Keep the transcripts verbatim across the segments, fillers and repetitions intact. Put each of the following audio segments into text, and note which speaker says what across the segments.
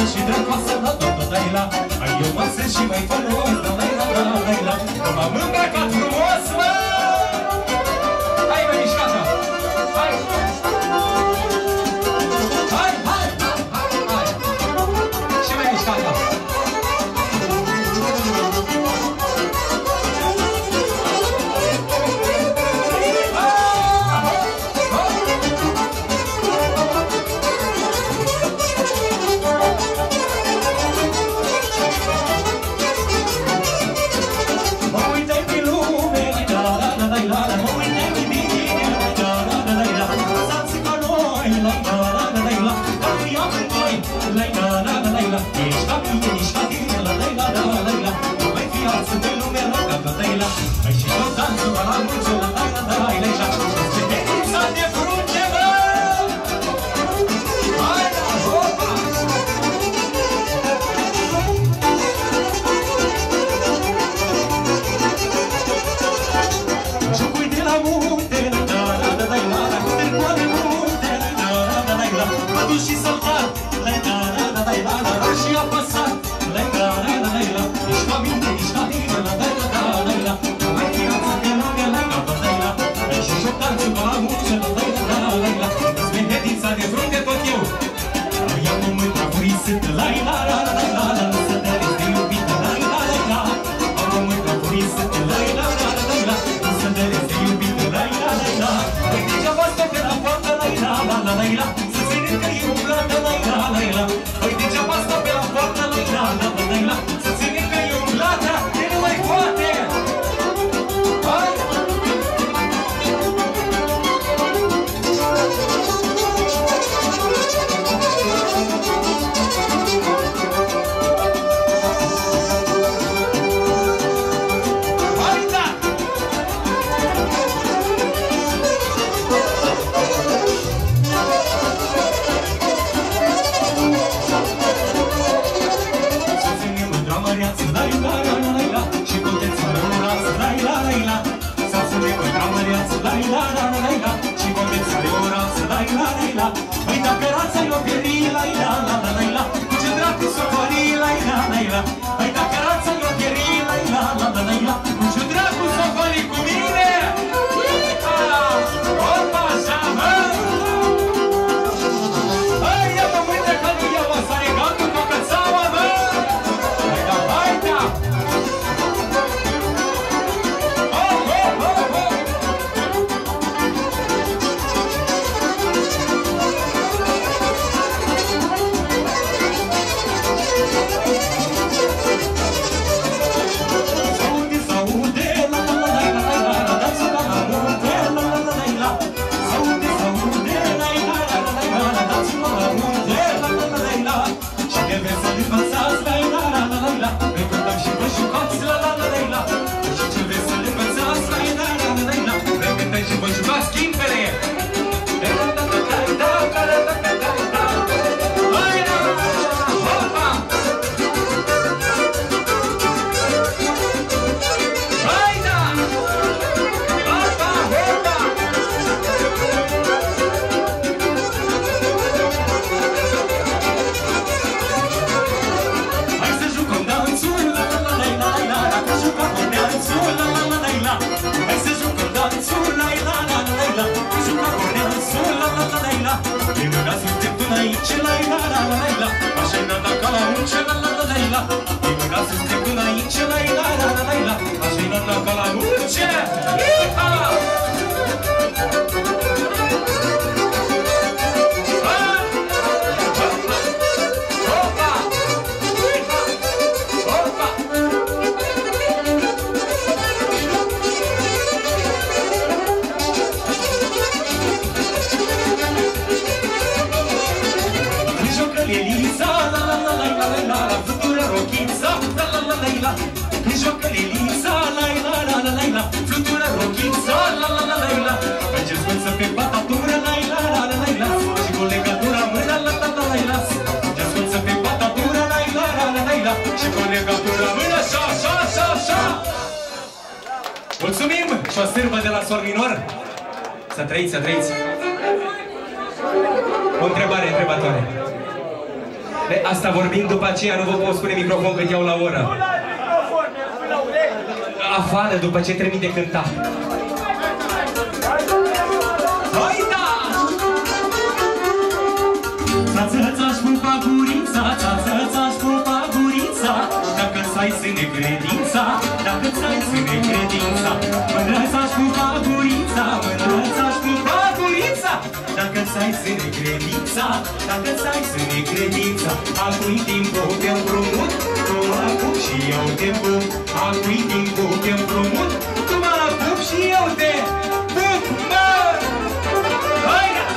Speaker 1: și drăcoasă, la toată Laila. Ai eu mă sunt și mai folos, la Laila, la Laila. Că m-am îmbrăcat frumos, mă! Hai, mă, mișcata! Hai! Hai, hai, hai, hai, hai! Și mai mișcata! Și saltat, și apăsat, nici ca mine, nici ca tine, mai viața de lungă, și șoptanțul ca la munce, îți venedița de frunte tot eu. Ia cu mândra furisât, să te rezi de iubită, ia cu mândra furisât, să te rezi de iubită, păi degeaba stă pe la poartă, să se râd că e umblată, păi degeaba stă pe la poartă, să se râd că e umblată, de nu mai poate! Hai! Păi dacă rața i-o pieri, la-i-la, la-la-la-la, cu ce dracu s-o fări, la-i-la, la-i-la. Păi dacă rața i-o pieri, la-i-la, la-la-la-la, cu ce dracu s-o fări cu mine? Opa, așa, mă! Hai, ia-mă mâine că nu iau o sare gata cu cățaua, mă! Hai da, hai da! Oh, oh, oh, oh! Mulțumim! Și o sârbă de la sol minor. Să trăiți, să trăiți. O întrebare întrebatoare.
Speaker 2: Asta vorbim după aceea, nu vă pot spune microfon cât iau la oră. Afară, după ce termin de cântat. Hai da!
Speaker 1: Ța-ța-ța-și pupa gurița, ța-ța-ța-și pupa gurița, dacă-ți ai sâne credința, dacă-ți ai sâne credința. Mândrăța-și pupa gurița, mândrăța-și pupa gurița, dacă-ți ai sâne credința, dacă-ți ai sâne credința. Acum-i timpul de împrumut, tu mă apuc și eu te pup. Acum-i timpul de împrumut, tu mă apuc și eu te pup, mă! Hai da!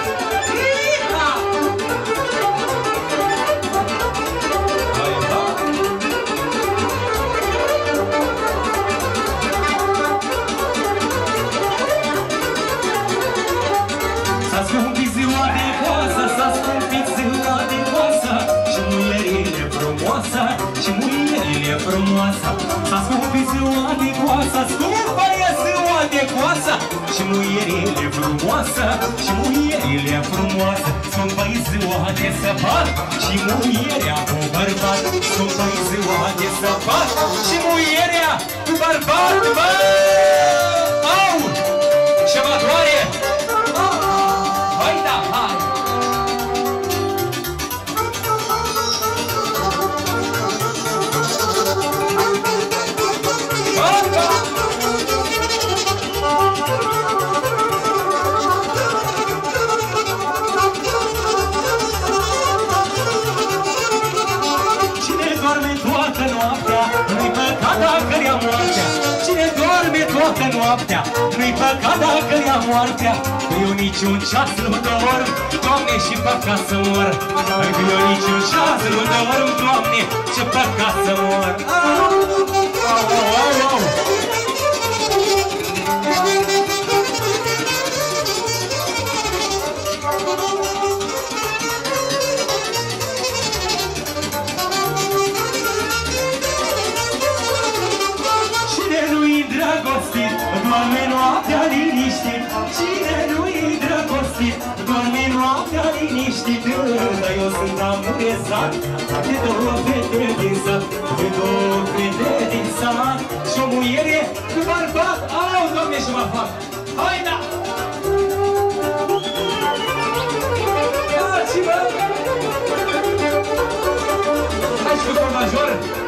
Speaker 1: S-a scumpit ziua de coasă, s-a scumpit ziua de coasă, și muierile frumoasă, și muierile frumoasă. S-a scumpit ziua de coasă, scumpă e ziua de coasă, și muierile frumoasă, și muierile frumoasă. Scumpă e ziua de săpat, și muierea cu bărbat. Scumpă e ziua de săpat, și muierea cu bărbat. Bă! Au! Ce mă doare! Hai da, hai! Cine doarme toată noaptea, nu-i păcat dacă ia moartea. Cine doarme toată noaptea, nu-i păcat dacă ia moartea. Eu niciun ceas nu dorm, Doamne, și păcat să mor. Eu niciun ceas nu dorm, Doamne, ce păcat să mor. Au, au, au, au. Cine nu-i îndrăgostit, doarme noaptea liniștit. Cine nu-i îndrăgostit, doarme noaptea liniștit. Dar eu sunt amurezat de două fete din sat, de două fete din sat, și o muiere cu bărbat. Au, Doamne, și mă fac! Hai, da! Dați-mă! Hai și cu cor major!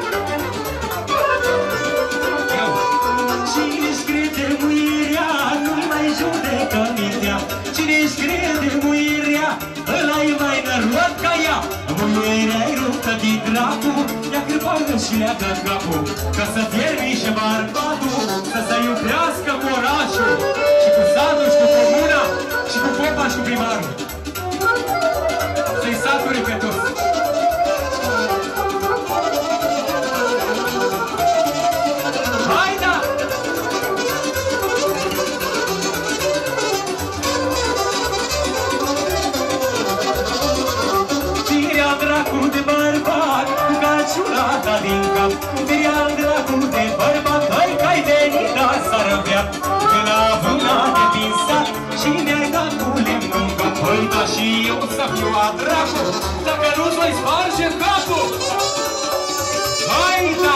Speaker 1: Cine-și crede muirea, nu-i mai judecă mintea. Cine-și crede muirea, ăla-i mai năruat ca ea. Muierea-i ruptă din dracu, ea cârpagă și leagă capul, ca să fierbi și bărbatul, să se iubească cu orașul, și cu satul, și cu comuna, și cu popa, și cu primarul. Să-i saturi pe toți. Hai da! Ține-a dracu de bărbat, cu calciulata din cap. Ține-a dracu de bărbat, hai că-ai venit la sarăbeat. De la vâna de din sat, și mi-ai dat cu lemn în cap. Hai da, și eu să fiu a dracu, dacă nu-ți voi sparge capul. Hai da!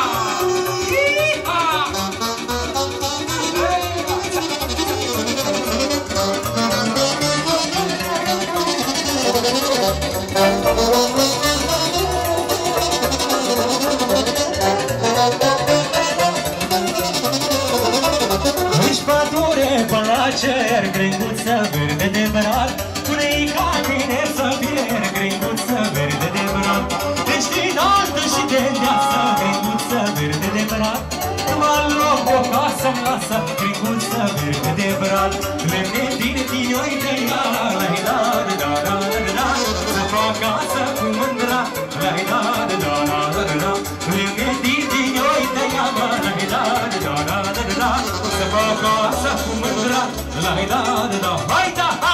Speaker 1: Își pădure până la cer, gringuță verde de brad, pune-i ca tine să pierd, gringuță verde de brad. Deci din altă și de deasă, gringuță verde de brad, numai loc o casă în lasă, gringuță verde de brad. Lemne din tinioi de ea, la-i da, da, da, da, da, da, să fac casă cu mândra, la-i da, da, da, da, da, da. Lemne din tinioi de ea, la-i da, da, da, da, da, da, să fac casă cu mândra, la-i da, da, da. Hai da, ha!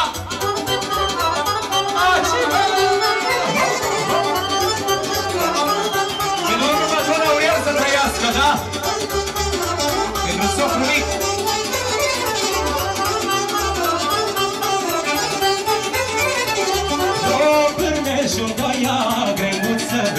Speaker 1: Pentru următoarea urier să trăiască, da? Pentru socru mic. O pârne și-o băia, grenguță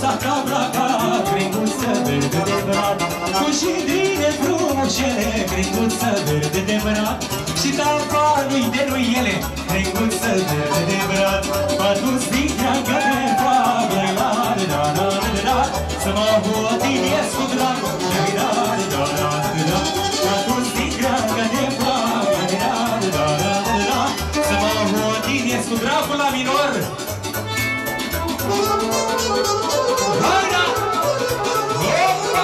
Speaker 1: păsa cabra ca crenguță verde de brat, cu șindrine frumușele, crenguță verde de brat, și tavanul de nu ele, crenguță verde de brat. M-a dus din treagă de foame, la la la la la, să mă hotinesc cu drag, la la la la la. M-a dus din treagă de foame, la la la la la, să mă hotinesc cu dragul la minor. Haida! Opa!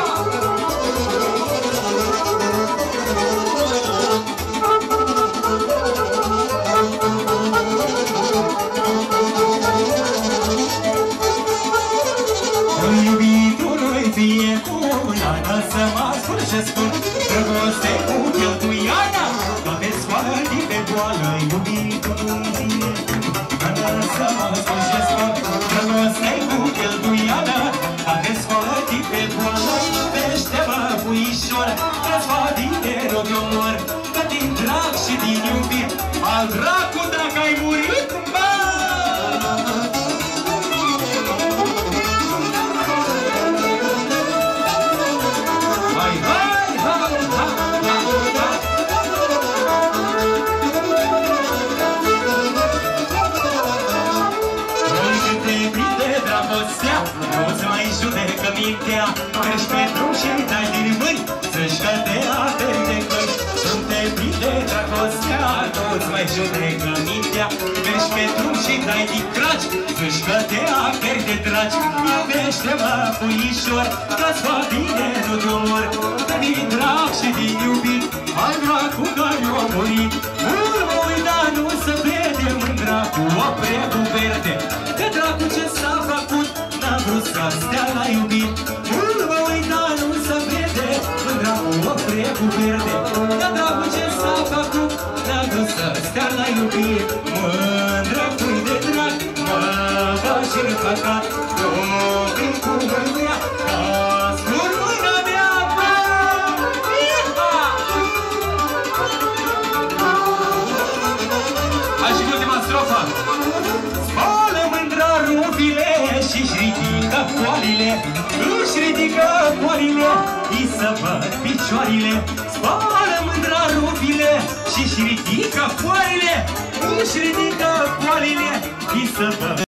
Speaker 1: Iubitului fie cu nana să mă ascult și spun dragoste cu cheltuiala, toate scoalii pe boală. Iubitului fie cu nana să mă ascult și spun dragoste cu cheltuiala, toate scoalii pe boală. Iubește-mă, puișor, că-ți va bine rog eu mor, că din drag și din iubit al dracu dacă ai murit, bă! Nu-ți mai judecă mintea, mergi pe drum și dai din mâini să-și cădea de căci. Nu te prinde dragostea, nu-ți mai judecă mintea, mergi pe drum și dai din craci să-și cădea de dragi. Iubește-mă, puișor, că-ți va bine, nu te omor, că din drag și din iubit al dracu care-o murit. Urmă uita, nu se vede mândra cu o prebu verde, că dracu ce s-a făcut n-a vrut să stea la iubit. Urmă uita, nu se vede mândra cu o prebu verde, că dracu ce s-a făcut n-a vrut să stea la iubit. Mândră cui de drag mă faci în păcat, nu vin cu mânia ca scur mâna mea, bă! Hai și ultima strofă! Spală mândra rufile și-și ridică poalile, își ridică poalile, îi să văd picioarele. Spală mândra rufile și-și ridică poalile, își ridică poalile, îi să văd